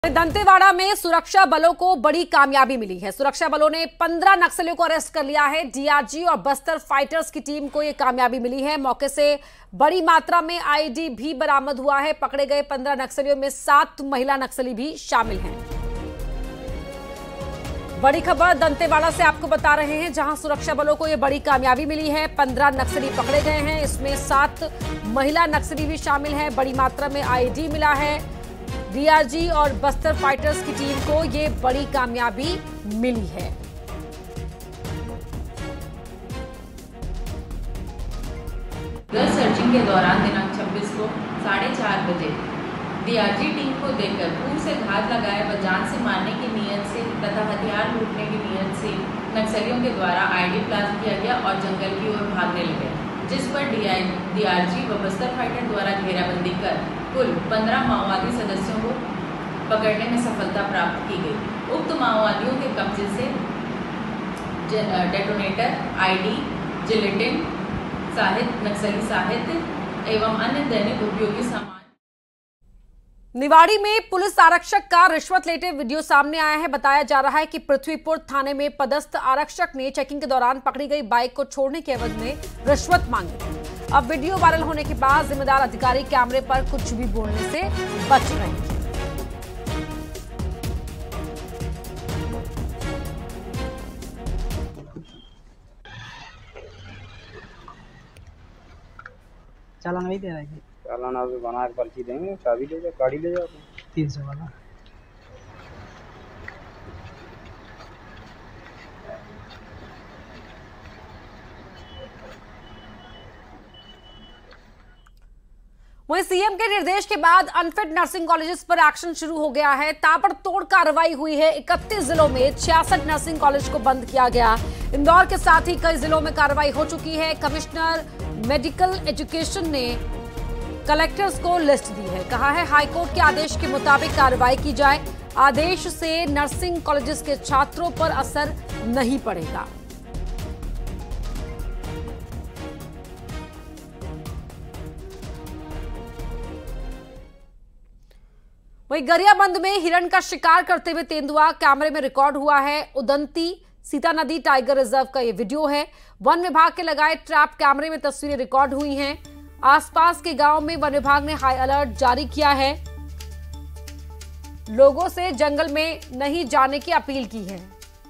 दंतेवाड़ा में सुरक्षा बलों को बड़ी कामयाबी मिली है। सुरक्षा बलों ने 15 नक्सलियों को अरेस्ट कर लिया है। डीआरजी और बस्तर फाइटर्स की टीम को यह कामयाबी मिली है। मौके से बड़ी मात्रा में आईडी भी बरामद हुआ है। पकड़े गए 15 नक्सलियों में 7 महिला नक्सली भी शामिल हैं। बड़ी खबर दंतेवाड़ा से आपको बता रहे हैं, जहां सुरक्षा बलों को यह बड़ी कामयाबी मिली है। 15 नक्सली पकड़े गए हैं, इसमें 7 महिला नक्सली भी शामिल है। बड़ी मात्रा में आईडी मिला है। डीआरजी और बस्तर फाइटर्स की टीम को ये बड़ी कामयाबी मिली है। सर्चिंग के दौरान दिनांक 26 को 4:30 बजे डीआरजी टीम को देखकर पूर्व से घात लगाए व जान से मारने की नीयत से तथा हथियार लूटने की नीयत से नक्सलियों के द्वारा आईडी प्लास्ट किया गया और जंगल की ओर भागने लगे, जिस पर डीआरजी व बस्तर फाइटर द्वारा घेराबंदी कर कुल 15 माओवादी सदस्यों को पकड़ने में सफलता प्राप्त की गई। उक्त माओवादियों के कब्जे से डेटोनेटर, आईडी, जिलेटिन, साहित्य, नक्सली साहित्य एवं अन्य दैनिक उपयोगी सामान। निवाड़ी में पुलिस आरक्षक का रिश्वत लेते वीडियो सामने आया है। बताया जा रहा है कि पृथ्वीपुर थाने में पदस्थ आरक्षक ने चेकिंग के दौरान पकड़ी गई बाइक को छोड़ने के एवज में रिश्वत मांगी। अब वीडियो वायरल होने के बाद जिम्मेदार अधिकारी कैमरे पर कुछ भी बोलने से बच रहे हैं। चालान वही दे रहा है। चालान आप बना के पर्ची देंगे, चाबी ले जाओ, गाड़ी ले जाओ। 300 वाला। वहीं सीएम के निर्देश के बाद अनफिट नर्सिंग कॉलेजेस पर एक्शन शुरू हो गया है। ताबड़तोड़ कार्रवाई हुई है। 31 जिलों में 66 नर्सिंग कॉलेज को बंद किया गया। इंदौर के साथ ही कई जिलों में कार्रवाई हो चुकी है। कमिश्नर मेडिकल एजुकेशन ने कलेक्टर्स को लिस्ट दी है। कहा है हाईकोर्ट के आदेश के मुताबिक कार्रवाई की जाए। आदेश से नर्सिंग कॉलेजेस के छात्रों पर असर नहीं पड़ेगा। वहीं गरियाबंद में हिरण का शिकार करते हुए तेंदुआ कैमरे में रिकॉर्ड हुआ है। उदंती सीता नदी टाइगर रिजर्व का यह वीडियो है। वन विभाग के लगाए ट्रैप कैमरे में तस्वीरें रिकॉर्ड हुई हैं। आसपास के गांव में वन विभाग ने हाई अलर्ट जारी किया है। लोगों से जंगल में नहीं जाने की अपील की है।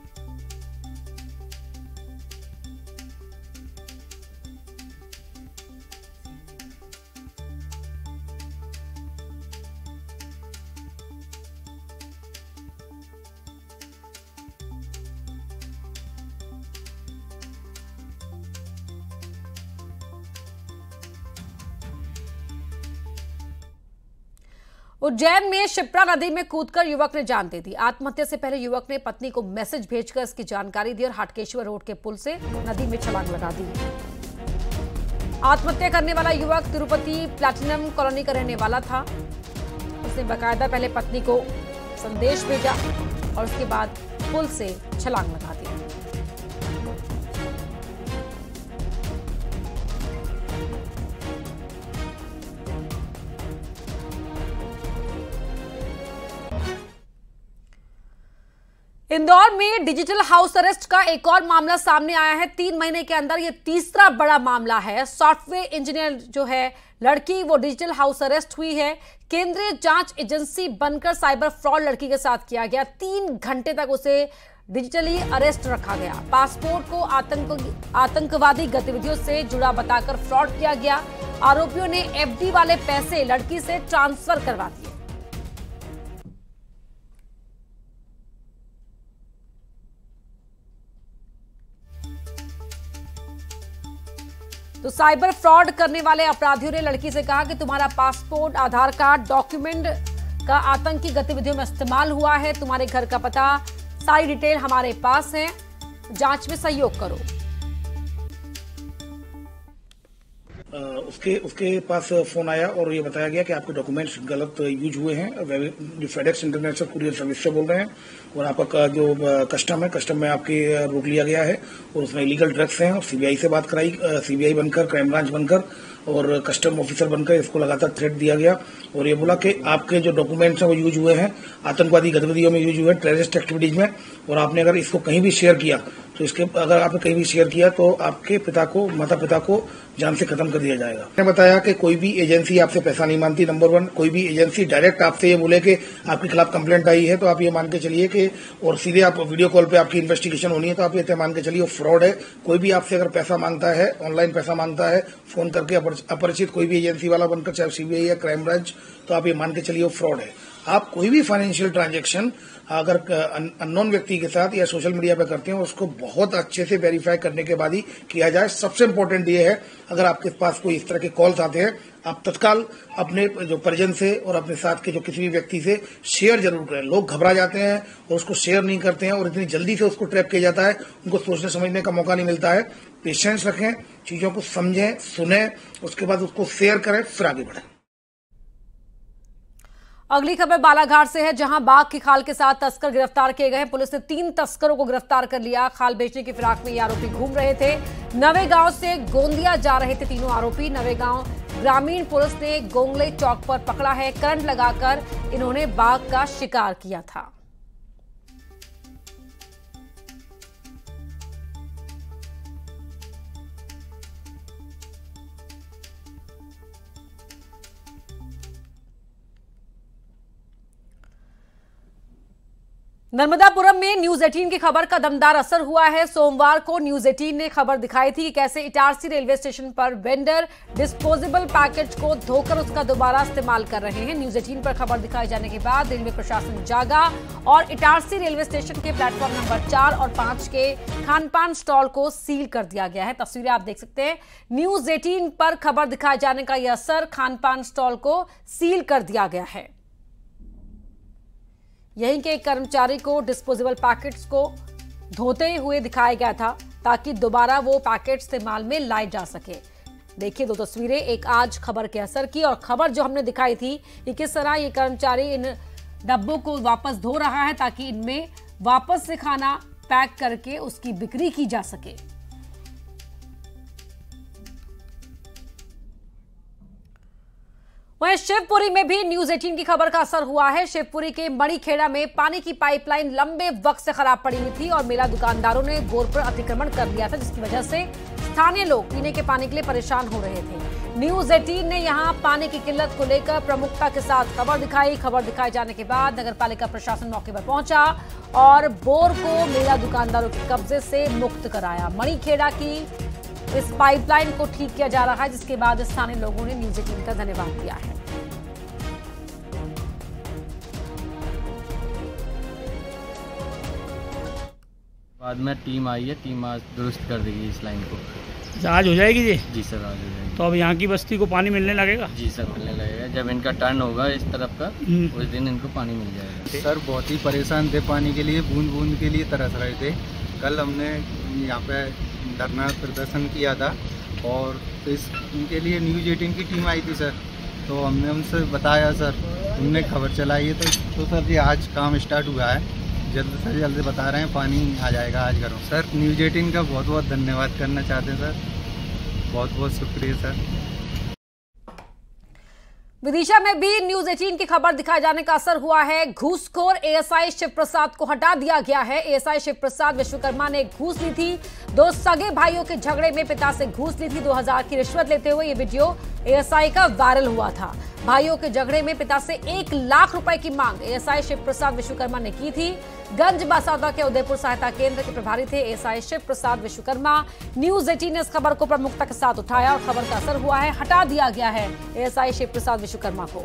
उज्जैन में शिप्रा नदी में कूदकर युवक ने जान दे दी। आत्महत्या से पहले युवक ने पत्नी को मैसेज भेजकर इसकी जानकारी दी और हाटकेश्वर रोड के पुल से नदी में छलांग लगा दी। आत्महत्या करने वाला युवक तिरुपति प्लैटिनम कॉलोनी का रहने वाला था। उसने बाकायदा पहले पत्नी को संदेश भेजा और उसके बाद पुल से छलांग लगा दी। इंदौर में डिजिटल हाउस अरेस्ट का एक और मामला सामने आया है। 3 महीने के अंदर यह तीसरा बड़ा मामला है। सॉफ्टवेयर इंजीनियर जो है लड़की, वो डिजिटल हाउस अरेस्ट हुई है। केंद्रीय जांच एजेंसी बनकर साइबर फ्रॉड लड़की के साथ किया गया। 3 घंटे तक उसे डिजिटली अरेस्ट रखा गया। पासपोर्ट को आतंकवादी गतिविधियों से जुड़ा बताकर फ्रॉड किया गया। आरोपियों ने एफडी वाले पैसे लड़की से ट्रांसफर करवा दिए। तो साइबर फ्रॉड करने वाले अपराधियों ने लड़की से कहा कि तुम्हारा पासपोर्ट, आधार कार्ड, डॉक्यूमेंट का आतंकी गतिविधियों में इस्तेमाल हुआ है। तुम्हारे घर का पता, सारी डिटेल हमारे पास है। जांच में सहयोग करो। उसके पास फोन आया और ये बताया गया कि आपके डॉक्यूमेंट्स गलत यूज हुए हैं। जो फेडेक्स इंटरनेशनल कुरियर सर्विस से बोल रहे हैं और आपका जो कस्टम में आपके रोक लिया गया है और उसमें इलीगल ड्रग्स हैं और सीबीआई से बात कराई। सीबीआई बनकर, क्राइम ब्रांच बनकर और कस्टम ऑफिसर बनकर इसको लगातार थ्रेट दिया गया और ये बोला कि आपके जो डॉक्यूमेंट्स हैं वो यूज हुए हैं आतंकवादी गतिविधियों में, यूज हुए हैं टेररिस्ट एक्टिविटीज में, और आपने अगर इसको कहीं भी शेयर किया तो इसके अगर आपने कहीं भी शेयर किया तो आपके माता पिता को जान से खत्म कर दिया जाएगा। मैंने बताया कि कोई भी एजेंसी आपसे पैसा नहीं मांगती, नंबर 1। कोई भी एजेंसी डायरेक्ट आपसे ये बोले कि आपके खिलाफ कंप्लेंट आई है तो आप ये मान के चलिए कि और सीधे आप वीडियो कॉल पे आपकी इन्वेस्टिगेशन होनी है तो आप ये मान के चलिए फ्रॉड है। कोई भी आपसे अगर पैसा मांगता है, ऑनलाइन पैसा मांगता है, फोन करके अपरिचित कोई भी एजेंसी वाला बनकर, चाहे सीबीआई या क्राइम ब्रांच, तो आप ये मान के चलिए फ्रॉड है। आप कोई भी फाइनेंशियल ट्रांजैक्शन अगर अननोन व्यक्ति के साथ या सोशल मीडिया पर करते हैं उसको बहुत अच्छे से वेरीफाई करने के बाद ही किया जाए। सबसे इम्पोर्टेंट ये है, अगर आपके पास कोई इस तरह के कॉल्स आते हैं आप तत्काल अपने जो परिजन से और अपने साथ के जो किसी भी व्यक्ति से शेयर जरूर करें। लोग घबरा जाते हैं और उसको शेयर नहीं करते हैं और इतनी जल्दी से उसको ट्रैप किया जाता है, उनको सोचने समझने का मौका नहीं मिलता है। पेशेंस रखें, चीजों को समझें, सुने, उसके बाद उसको शेयर करें, फिर आगे बढ़ें। अगली खबर बालाघाट से है, जहां बाघ की खाल के साथ तस्कर गिरफ्तार किए गए। पुलिस ने 3 तस्करों को गिरफ्तार कर लिया। खाल बेचने की फिराक में ये आरोपी घूम रहे थे। नवेगांव से गोंदिया जा रहे थे तीनों आरोपी। नवेगांव ग्रामीण पुलिस ने गोंगले चौक पर पकड़ा है। करंट लगाकर इन्होंने बाघ का शिकार किया था। नर्मदापुरम में न्यूज 18 की खबर का दमदार असर हुआ है। सोमवार को न्यूज 18 ने खबर दिखाई थी कि कैसे इटारसी रेलवे स्टेशन पर वेंडर डिस्पोजेबल पैकेज को धोकर उसका दोबारा इस्तेमाल कर रहे हैं। न्यूज 18 पर खबर दिखाए जाने के बाद रेलवे प्रशासन जागा और इटारसी रेलवे स्टेशन के प्लेटफॉर्म नंबर 4 और 5 के खानपान स्टॉल को सील कर दिया गया है। तस्वीरें आप देख सकते हैं। न्यूज 18 पर खबर दिखाए जाने का यह असर, खानपान स्टॉल को सील कर दिया गया है। यहीं के एक कर्मचारी को डिस्पोजेबल पैकेट्स को धोते हुए दिखाया गया था ताकि दोबारा वो पैकेट इस्तेमाल में लाए जा सके। देखिए 2 तस्वीरें, एक आज खबर के असर की और खबर जो हमने दिखाई थी कि किस तरह ये कर्मचारी इन डब्बों को वापस धो रहा है ताकि इनमें वापस से खाना पैक करके उसकी बिक्री की जा सके। वहीं शिवपुरी में भी न्यूज 18 की खबर का असर हुआ है। शिवपुरी के मणिखेड़ा में पानी की पाइपलाइन लंबे वक्त से खराब पड़ी हुई थी और मेला दुकानदारों ने बोर पर अतिक्रमण कर लिया था, जिसकी वजह से स्थानीय लोग पीने के पानी के लिए परेशान हो रहे थे। न्यूज 18 ने यहां पानी की किल्लत को लेकर प्रमुखता के साथ खबर दिखाई। खबर दिखाए जाने के बाद नगरपालिका प्रशासन मौके पर पहुंचा और बोर को मेला दुकानदारों के कब्जे से मुक्त कराया। मणिखेड़ा की इस पाइपलाइन को ठीक किया जा रहा है, जिसके बाद स्थानीय लोगों ने न्यूज 18 का धन्यवाद दिया है। बाद में टीम आई है, टीम आज दुरुस्त कर देगी इस लाइन को। आज हो जाएगी जी? जी सर, आज हो जाएगी। तो अब यहाँ की बस्ती को पानी मिलने लगेगा? जी सर, मिलने लगेगा। जब इनका टर्न होगा इस तरफ का उस दिन इनको पानी मिल जाएगा। सर बहुत ही परेशान थे पानी के लिए, बूंद बूंद के लिए तरस रहे थे। कल हमने यहाँ पे धरना प्रदर्शन किया था और इनके लिए न्यूज 18 की टीम आई थी सर, तो हमने उनसे बताया सर, उनने खबर चलाई है तो सर ये आज काम स्टार्ट हुआ है, जल्द से जल्द बता रहे हैं पानी आ जाएगा आज घरों। सर न्यूज 18 का बहुत बहुत धन्यवाद करना चाहते हैं सर, बहुत बहुत शुक्रिया सर। विदिशा में भी न्यूज 18 की खबर दिखाए जाने का असर हुआ है। घूसखोर एएसआई शिव प्रसाद को हटा दिया गया है। एएसआई शिव प्रसाद विश्वकर्मा ने घूस ली थी। 2 सगे भाइयों के झगड़े में पिता से घूस ली थी। 2000 की रिश्वत लेते हुए ये वीडियो एएसआई का वायरल हुआ था। भाइयों के झगड़े में पिता से 1 लाख रुपए की मांग एएसआई शिव प्रसाद विश्वकर्मा ने की थी। गंज बासौदा के उदयपुर सहायता केंद्र के प्रभारी थे एएसआई शिव प्रसाद विश्वकर्मा। न्यूज 18 ने इस खबर को प्रमुखता के साथ उठाया और खबर का असर हुआ है, हटा दिया गया है एएसआई शिव प्रसाद विश्वकर्मा को।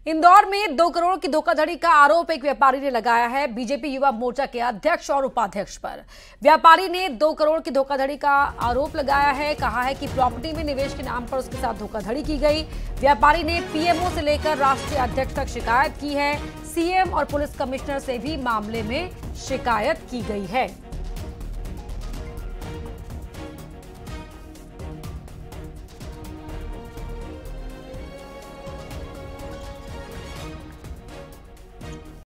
इंदौर में 2 करोड़ की धोखाधड़ी का आरोप एक व्यापारी ने लगाया है बीजेपी युवा मोर्चा के अध्यक्ष और उपाध्यक्ष पर। व्यापारी ने 2 करोड़ की धोखाधड़ी का आरोप लगाया है। कहा है कि प्रॉपर्टी में निवेश के नाम पर उसके साथ धोखाधड़ी की गई। व्यापारी ने पीएमओ से लेकर राष्ट्रीय अध्यक्ष तक शिकायत की है। सीएम और पुलिस कमिश्नर से भी मामले में शिकायत की गई है।